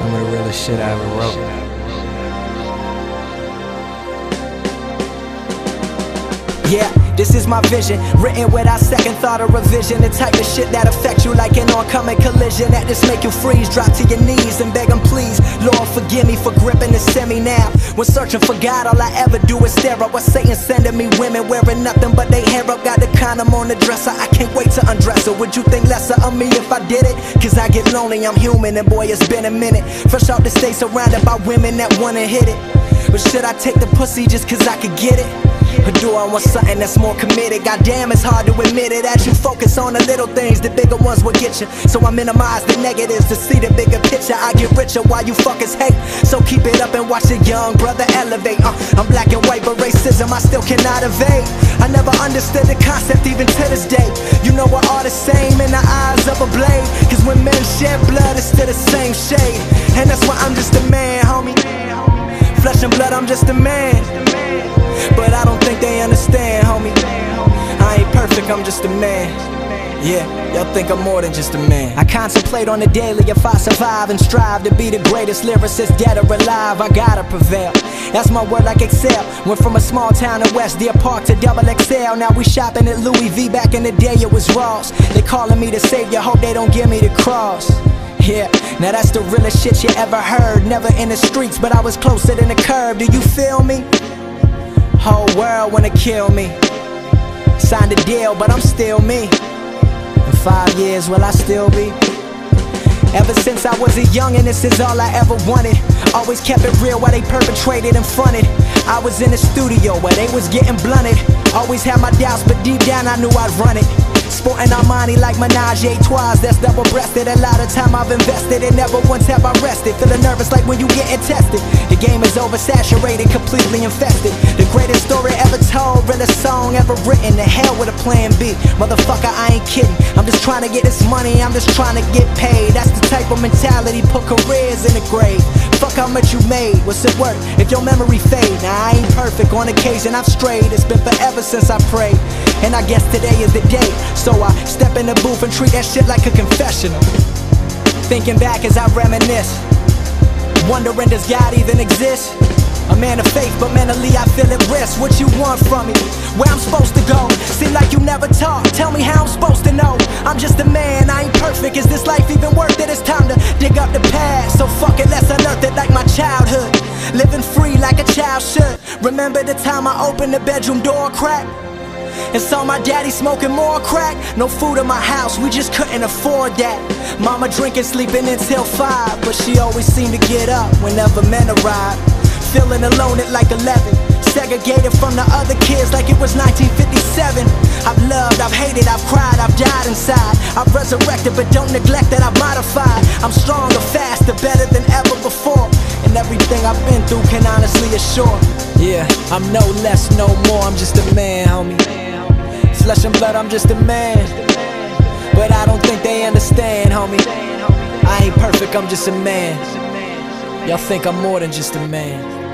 Some of the realest shit I ever wrote. Yeah, this is my vision, written without second thought or revision. The type of shit that affects you like an oncoming collision, that just make you freeze, drop to your knees and beg him please. Lord forgive me for gripping the semi now. When searching for God, all I ever do is stare at what Satan sending me. Women wearing nothing but they hair up, got the condom on the dresser. I can't wait to undress her. Would you think lesser of me if I did it? Cause I get lonely, I'm human, and boy it's been a minute. Fresh out the state, surrounded by women that wanna hit it. But should I take the pussy just cause I could get it? Or do I want something that's more committed? Goddamn, it's hard to admit it. As you focus on the little things, the bigger ones will get you. So I minimize the negatives to see the bigger picture. I get richer while you fuckers hate. So keep it up and watch a young brother elevate. I'm black and white, but racism I still cannot evade. I never understood the concept even to this day. You know we're all the same in the eyes of a blade. Cause when men shed blood, it's still the same shade. And that's why I'm just a man, homie. Flesh and blood, I'm just a man. But I don't think they understand, homie. I ain't perfect, I'm just a man. Yeah, y'all think I'm more than just a man. I contemplate on the daily if I survive and strive to be the greatest lyricist dead or alive. I gotta prevail. That's my word like Excel. Went from a small town in West Deer Park to Double XL. Now we shopping at Louis V. Back in the day it was Ross. They calling me the savior, hope they don't give me the cross. Yeah, now that's the realest shit you ever heard. Never in the streets, but I was closer than the curb. Do you feel me? Whole world wanna kill me. Signed a deal, but I'm still me. In 5 years, will I still be? Ever since I was a youngin', this is all I ever wanted. Always kept it real while they perpetrated and fronted. I was in the studio where they was getting blunted. Always had my doubts, but deep down I knew I'd run it. Sporting Armani like Menage a Trois, that's double-breasted. A lot of time I've invested and never once have I rested. Feeling nervous like when you getting tested. The game is oversaturated, completely infested. The greatest story ever told, realest song ever written. The hell with a plan B, motherfucker, I ain't kidding. I'm just trying to get this money, I'm just trying to get paid. That's the type of mentality, put careers in the grave. Fuck how much you made, what's it worth if your memory fade? Now I ain't perfect, on occasion I've strayed. It's been forever since I prayed, and I guess today is the day. So I step in the booth and treat that shit like a confessional. Thinking back as I reminisce, wondering does God even exist? A man of faith, but mentally I feel at risk. What you want from me? Where I'm supposed to go? Seem like you never talk, tell me how I'm supposed to know. I'm just a man, I ain't perfect. Is this life even worth it? It's time to dig up the past. So fuck it, let's unearth it like my childhood. Living free like a child should. Remember the time I opened the bedroom door crack and saw my daddy smoking more crack. No food in my house, we just couldn't afford that. Mama drinking, sleeping until 5, but she always seemed to get up whenever men arrived. Feeling alone at like 11, segregated from the other kids like it was 1957. I've loved, I've hated, I've cried, I've died inside. I've resurrected, but don't neglect that I've modified. I'm stronger, faster, better than ever before. And everything I've been through can honestly assure. Yeah, I'm no less, no more, I'm just a man, homie. Flesh and blood, I'm just a man. But I don't think they understand, homie. I ain't perfect, I'm just a man. Y'all think I'm more than just a man.